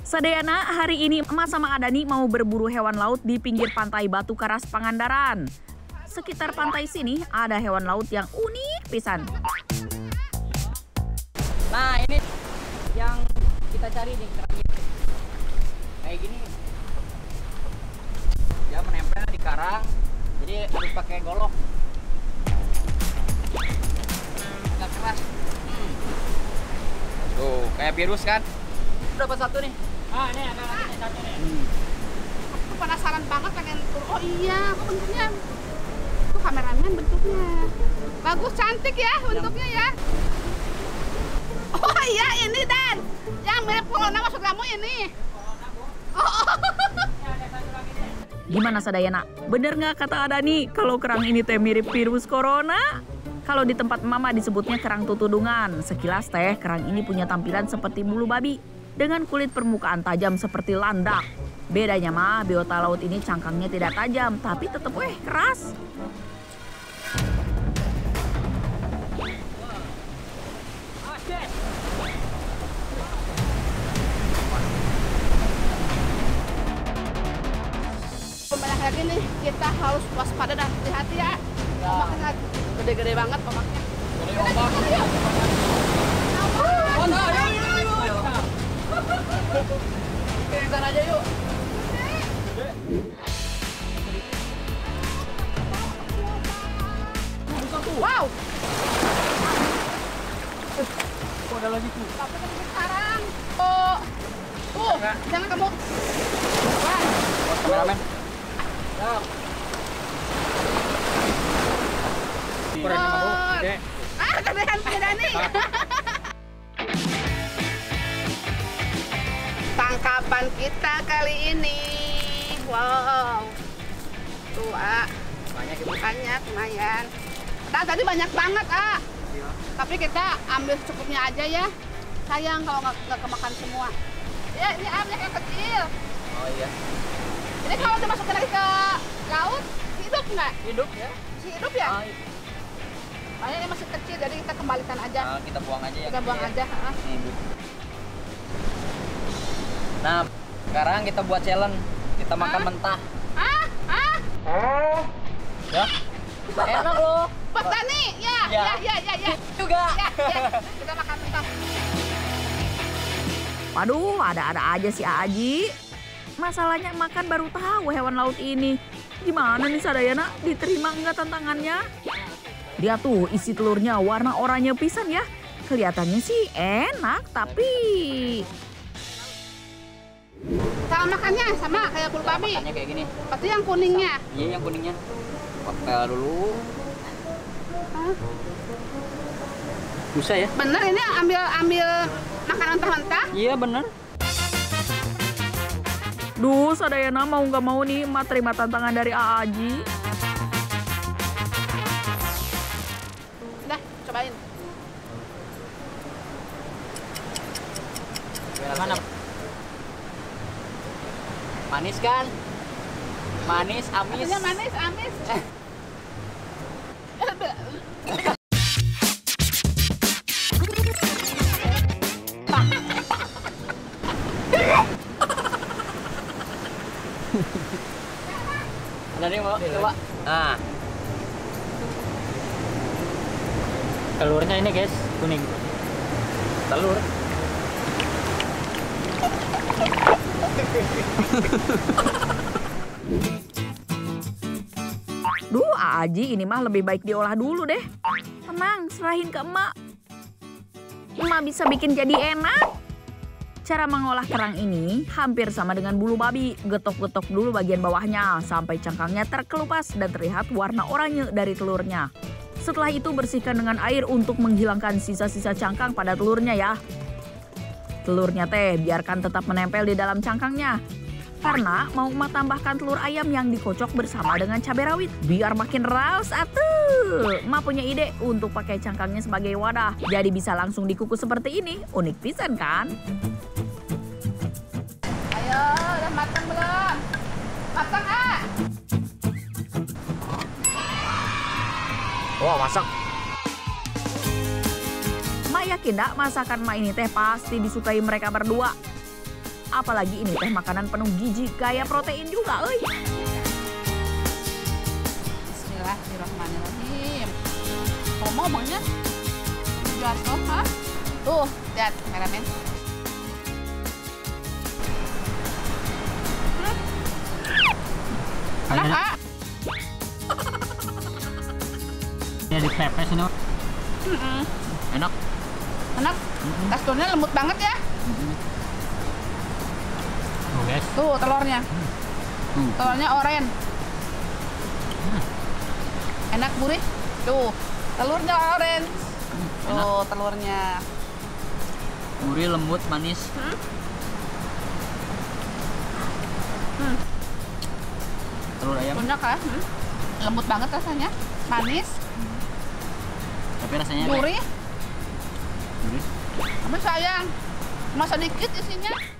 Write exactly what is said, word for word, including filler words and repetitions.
Sadayana, hari ini Emak sama Adani mau berburu hewan laut di pinggir pantai Batu Karas, Pangandaran. Sekitar pantai sini ada hewan laut yang unik pisan. Nah, ini yang kita cari nih, kerang itu. Kayak gini. Dia menempel di karang, jadi harus pakai golok. Agak keras. Hmm. Tuh, kayak virus kan? Dapat satu nih. Ah, ini agak lagi nih satu nih. Hmm. Aku penasaran banget pengen turun. Oh iya, kok bentuknya. Tuh kameramen bentuknya. Bagus, cantik ya bentuknya ya. Oh iya, ini Dan. Yang mirip corona maksud kamu ini. Oh, oh. Gimana Sadayana? Bener nggak kata Adani kalau kerang ini teh mirip virus corona? Kalau di tempat Mama disebutnya kerang tutudungan. Sekilas teh kerang ini punya tampilan seperti bulu babi dengan kulit permukaan tajam seperti landak. Bedanya mah biota laut ini cangkangnya tidak tajam tapi tetap eh keras. Banyak lagi nih, kita harus waspada dan hati-hati ya. Ombaknya gede-gede banget ombaknya. Gede ombak. Oh, no, yuk, yuk, yuk. Oke, ntar aja yuk. Wow. Kok ada lagi tuh? Tapi kan sekarang. Oh. Tuh, jangan kamu. Wah. Kameramen. Ya. Kurang lima puluh. Oke. Ah, kebetulan punya Dani. Tangkapan kita kali ini. Wow. Tuh, Ah. Banyak itu. Banyak, lumayan. Nah, tadi banyak banget, Ah. Iya. Tapi kita ambil secukupnya aja ya. Sayang kalau nggak nggak kemakan semua. Ya, ini Ah, yang kecil. Oh iya. Ini kalau dimasukin lagi ke laut, hidup nggak? Hidup ya. Si hidup ya? Ah, hidup. Makanya ini masih kecil, jadi kita kembalikan aja. Nah, kita buang aja ya. Kita buang aja. Ah. Hidup. Nah, sekarang kita buat challenge. Kita makan Ah? mentah. Ah, ah, Ya. Enak loh. Buat Dani, ya, Ya. ya, ya, ya, ya. Juga. Ya, ya. Kita makan mentah. Waduh, ada-ada aja si Aji. Masalahnya makan baru tahu hewan laut ini. Gimana nih Sadayana? Diterima nggak tantangannya? Lihat tuh isi telurnya warna oranye pisan ya. Kelihatannya sih enak, tapi... Cara makannya sama kayak bulu babi. Makannya kayak gini. Berarti yang kuningnya. Iya, yang kuningnya. Papel dulu. Ah. Bisa ya? Bener ini ambil ambil makanan mentah-mentah. Iya, bener. Duh, Sadayana mau nggak mau nih Emak terima tantangan dari Aji. Dah, cobain. Gimana? Manis kan? Manis, amis. Rasanya manis, amis. Ada nih mau coba. Nah. Telurnya ini guys, kuning. Telur. Duh, Aji ini mah lebih baik diolah dulu deh. Tenang, serahin ke Emak. Emak bisa bikin jadi enak. Cara mengolah kerang ini hampir sama dengan bulu babi. Getok-getok dulu bagian bawahnya sampai cangkangnya terkelupas dan terlihat warna oranye dari telurnya. Setelah itu bersihkan dengan air untuk menghilangkan sisa-sisa cangkang pada telurnya ya. Telurnya teh biarkan tetap menempel di dalam cangkangnya. Karena mau Emak tambahkan telur ayam yang dikocok bersama dengan cabai rawit. Biar makin raus atuh. Emak punya ide untuk pakai cangkangnya sebagai wadah. Jadi bisa langsung dikukus seperti ini. Unik pisan kan? Ayo, udah matang belum? Matang, Ah. Wah, masak. Emak yakin dak masakan emak ini teh pasti disukai mereka berdua. Apalagi ini teh makanan penuh gizi kaya protein juga, euy. Bismillahirrahmanirrahim. Ngomong ngomongnya jatuh, ha? Tuh, lihat kameramen. Enak, Kak? Ini di pepes ini. Mm-mm. Enak. Enak. Teksturnya lembut banget ya. Tuh guys. Tuh telurnya. Tuh. Telurnya oranye. Enak gurih. Tuh, telurnya orange. Tuh, telurnya. Gurih, lembut, manis. Hmm? Hmm. Telur ayam. Enak ya. Hmm. Lembut banget rasanya. Manis, Tapi rasanya gurih. gurih. Tapi sayang, cuma sedikit isinya.